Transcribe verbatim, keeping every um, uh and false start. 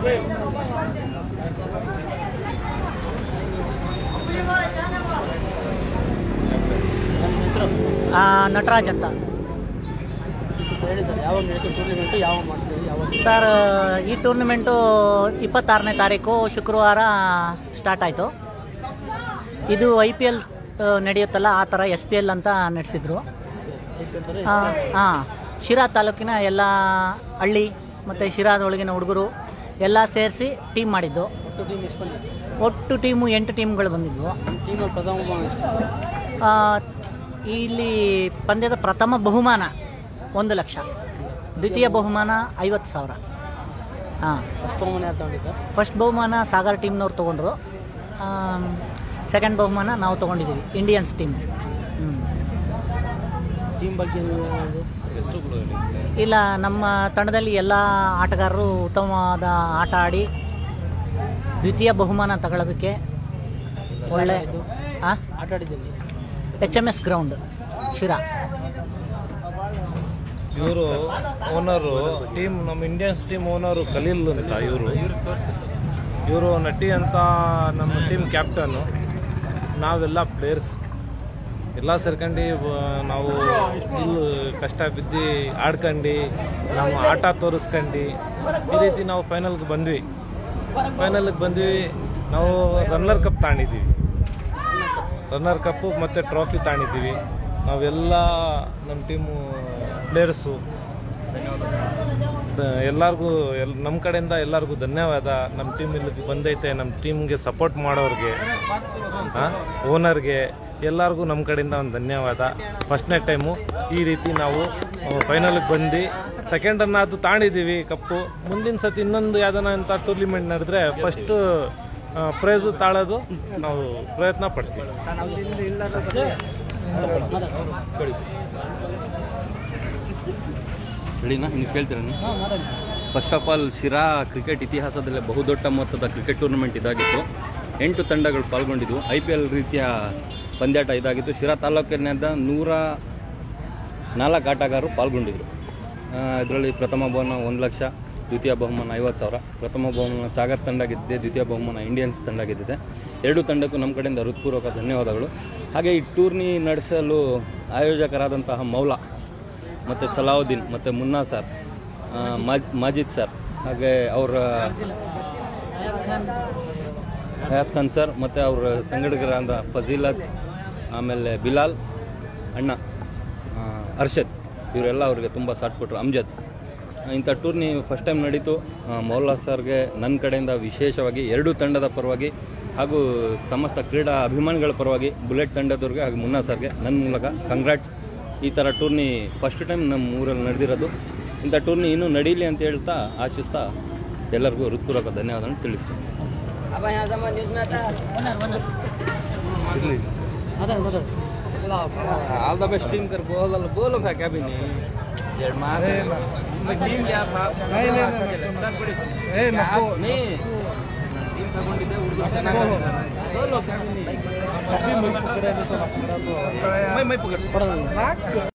ನಟರಾಜ್ ಅಂತ ಹೇಳಿ ಸರ್, ಯಾವಾಗ ನಡೀತು ಟೂರ್ನಿಮೆಂಟು, ಯಾವಾಗ ಮಾಡ್ತೀವಿ, ಯಾವಾಗ? ಸರ್, ಈ ಟೂರ್ನಿಮೆಂಟು ಇಪ್ಪತ್ತಾರನೇ ತಾರೀಕು ಶುಕ್ರವಾರ ಸ್ಟಾರ್ಟ್ ಆಯಿತು. ಇದು ಐ ಪಿ ಎಲ್ ನಡೆಯುತ್ತಲ್ಲ ಆ ಥರ ಎಸ್ ಪಿ ಎಲ್ ಅಂತ ನಡೆಸಿದ್ರು. ಹಾಂ, ಶಿರಾ ತಾಲೂಕಿನ ಎಲ್ಲ ಹಳ್ಳಿ ಮತ್ತು ಶಿರಾದೊಳಗಿನ ಹುಡುಗರು ಎಲ್ಲ ಸೇರಿಸಿ ಟೀಮ್ ಮಾಡಿದ್ದು. ಒಟ್ಟು ಟೀಮ್ ಎಷ್ಟು ಬಂದಿದೆ? ಒಟ್ಟು ಟೀಮು ಎಂಟು ಟೀಮ್ಗಳು ಬಂದಿದ್ವು. ಟೀಮಲ್ಲಿ ಪ್ರಥಮ ಬಹುಮಾನ ಎಷ್ಟು? ಇಲ್ಲಿ ಪಂದ್ಯದ ಪ್ರಥಮ ಬಹುಮಾನ ಒಂದು ಲಕ್ಷ, ದ್ವಿತೀಯ ಬಹುಮಾನ ಐವತ್ತು ಸಾವಿರ. ಹಾಂ, ಫಸ್ಟ್ ಬಹುಮಾನ ಯಾರು ತಗೊಂಡಿ ಸರ್? ಫಸ್ಟ್ ಬಹುಮಾನ ಸಾಗರ್ ಟೀಮ್ನವ್ರು ತೊಗೊಂಡ್ರು. ಸೆಕೆಂಡ್ ಬಹುಮಾನ ನಾವು ತೊಗೊಂಡಿದ್ದೀವಿ, ಇಂಡಿಯನ್ಸ್ ಟೀಮ್. ಹ್ಞೂ, ಟೀಮ್ ಬಗ್ಗೆ ಇಲ್ಲ, ನಮ್ಮ ತಂಡದಲ್ಲಿ ಎಲ್ಲ ಆಟಗಾರರು ಉತ್ತಮವಾದ ಆಟ ಆಡಿ ದ್ವಿತೀಯ ಬಹುಮಾನ ತಗೊಳ್ಳೋದಕ್ಕೆ ಒಳ್ಳೆ ಹಾಂ ಆಟ ಆಡಿದ್ದೀನಿ. H M S ground Sira. ಇವರು ಓನರು ಟೀಮ್, ನಮ್ಮ ಇಂಡಿಯನ್ಸ್ ಟೀಮ್ ಓನರು ಖಲೀಲ್ ಅಂತ ಇವರು. ಇವರು ನಟಿ ಅಂತ ನಮ್ಮ ಟೀಮ್ ಕ್ಯಾಪ್ಟನ್ನು. ನಾವೆಲ್ಲ ಪ್ಲೇಯರ್ಸ್ ಎಲ್ಲ ಸೇರ್ಕೊಂಡು ನಾವು ಇಲ್ಲಿ ಕಷ್ಟ ಬಿದ್ದು ಆಡ್ಕೊಂಡು ನಮ್ಮ ಆಟ ತೋರಿಸ್ಕೊಂಡು ಈ ರೀತಿ ನಾವು ಫೈನಲ್ಗೆ ಬಂದ್ವಿ. ಫೈನಲ್ಗೆ ಬಂದ್ವಿ, ನಾವು ರನ್ನರ್ ಕಪ್ ತಗೊಂಡಿದ್ದೀವಿ. ರನ್ನರ್ ಕಪ್ಪು ಮತ್ತು ಟ್ರಾಫಿ ತಗೊಂಡಿದ್ದೀವಿ. ನಾವೆಲ್ಲ ನಮ್ಮ ಟೀಮು ಪ್ಲೇಯರ್ಸು ಎಲ್ಲರಿಗೂ ಎಲ್ ನಮ್ಮ ಕಡೆಯಿಂದ ಎಲ್ಲರಿಗೂ ಧನ್ಯವಾದ. ನಮ್ಮ ಟೀಮ್ ಇಲ್ಲಿಗೆ ಬಂದೈತೆ, ನಮ್ಮ ಟೀಮ್ಗೆ ಸಪೋರ್ಟ್ ಮಾಡೋರಿಗೆ, ಓನರ್ಗೆ ಎಲ್ಲರಿಗೂ ನಮ್ಮ ಕಡೆಯಿಂದ ಒಂದು ಧನ್ಯವಾದ. ಫಸ್ಟ್ನೇ ಟೈಮು ಈ ರೀತಿ ನಾವು ಫೈನಲ್ಗೆ ಬಂದು ಸೆಕೆಂಡನ್ನು ಅದು ತಾಣಿದ್ದೀವಿ ಕಪ್ಪು. ಮುಂದಿನ ಸತಿ ಇನ್ನೊಂದು ಯಾವ್ದಾನ ಅಂತ ಟೂರ್ನಿಮೆಂಟ್ ನಡೆದ್ರೆ ಫಸ್ಟು ಪ್ರೈಸು ತಾಳೋದು ನಾವು ಪ್ರಯತ್ನ ಪಡ್ತೀವಿ. ಹೇಳಿನಾ ನೀವು ಕೇಳ್ತೀರ? First of all, Sira cricket ಇತಿಹಾಸದಲ್ಲೇ ಬಹುದೊಡ್ಡ ಮೊತ್ತದ ಕ್ರಿಕೆಟ್ ಟೂರ್ನಮೆಂಟ್ ಇದಾಗಿತ್ತು. ಎಂಟು ತಂಡಗಳು ಪಾಲ್ಗೊಂಡಿದ್ವು. ಐ ಪಿ ಎಲ್ ರೀತಿಯ ಪಂದ್ಯಾಟ ಇದಾಗಿತ್ತು. ಶಿರಾ ತಾಲೂಕಿನಿಂದ ನೂರ ನಾಲ್ಕು ಆಟಗಾರರು ಪಾಲ್ಗೊಂಡಿದ್ದರು. ಇದರಲ್ಲಿ ಪ್ರಥಮ ಬಹುಮಾನ ಒಂದು ಲಕ್ಷ, ದ್ವಿತೀಯ ಬಹುಮಾನ ಐವತ್ತು ಸಾವಿರ. ಪ್ರಥಮ ಬಹುಮಾನ ಸಾಗರ್ ತಂಡ ಗೆದ್ದಿದೆ, ದ್ವಿತೀಯ ಬಹುಮಾನ ಇಂಡಿಯನ್ಸ್ ತಂಡ ಗೆದ್ದಿದೆ. ಎರಡು ತಂಡಕ್ಕೂ ನಮ್ಮ ಕಡೆಯಿಂದ ಹೃತ್ಪೂರ್ವಕ ಧನ್ಯವಾದಗಳು. ಹಾಗೆ ಈ ಟೂರ್ನಿ ನಡೆಸಲು ಆಯೋಜಕರಾದಂತಹ ಮೌಲಾ ಮತ್ತು ಸಲಾವುದ್ದೀನ್ ಮತ್ತು ಮುನ್ನಾ ಸರ್, ಮಾಜಿದ್ ಸರ್, ಹಾಗೆ ಅವರ ಹಯಾತ್ ಖಾನ್ ಸರ್ ಮತ್ತು ಅವರ ಸಂಘಟಕರಾದ ಫಜೀಲತ್, ಆಮೇಲೆ ಬಿಲಾಲ್ ಅಣ್ಣ, ಅರ್ಷದ್, ಇವರೆಲ್ಲ ಅವರಿಗೆ ತುಂಬ ಸಾಥ್ ಕೊಟ್ಟರು. ಅಮ್ಜದ್. ಇಂಥ ಟೂರ್ನಿ ಫಸ್ಟ್ ಟೈಮ್ ನಡೀತು. ಮೌಲಾ ಸರ್ಗೆ ನನ್ನ ಕಡೆಯಿಂದ ವಿಶೇಷವಾಗಿ ಎರಡು ತಂಡದ ಪರವಾಗಿ ಹಾಗೂ ಸಮಸ್ತ ಕ್ರೀಡಾ ಅಭಿಮಾನಿಗಳ ಪರವಾಗಿ ಬುಲೆಟ್ ತಂಡದವ್ರಿಗೆ ಹಾಗೂ ಮುನ್ನಾ ಸರ್ಗೆ ನನ್ನ ಮೂಲಕ ಕಂಗ್ರಾಟ್ಸ್. ಈ ಥರ ಟೂರ್ನಿ ಫಸ್ಟ್ ಟೈಮ್ ನಮ್ಮ ಊರಲ್ಲಿ ನಡೆದಿರೋದು. ಇಂಥ ಟೂರ್ನಿ ಇನ್ನೂ ನಡೀಲಿ ಅಂತ ಹೇಳ್ತಾ ಆಶಿಸ್ತಾ ಎಲ್ಲರಿಗೂ ಹೃತ್ಪೂರ್ವಕ ಧನ್ಯವಾದಗಳನ್ನು ತಿಳಿಸ್ತೀನಿ. ऑल द बेस्ट टीम कर बोल बोलो भाई क्या भी नहीं डेढ़ मार टीम क्या था नहीं नहीं सर बड़ी ए नको नहीं टीम ತಗೊಂಡಿದೆ ಹುಡುಗರು ಚೆನ್ನಾಗಿ बोलो क्या भी नहीं मैं मैं पकड़